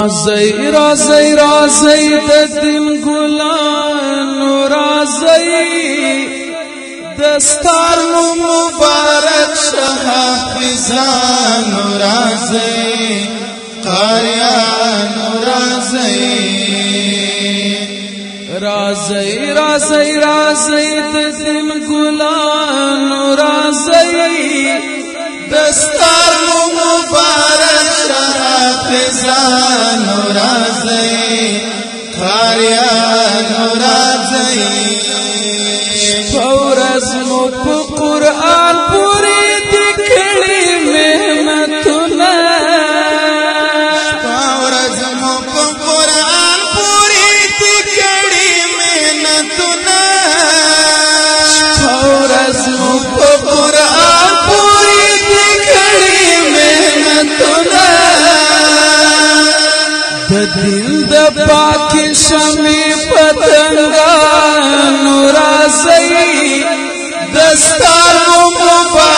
رازی رازی رازی دل گلان رازی دستار مبارک حافظان رازی قاریان رازی رازی رازی رازی دل گلان رازی دستار مبارک حافظان رازی قاریان رازی فورز مو په قرآن پوری دکړي محنتونه فورز مو په قرآن پوری دکړي محنتونه فورز مو په قرآن پوری دکړي محنتونه د دین د پاک شمع پتنګان رازی دستار مبارک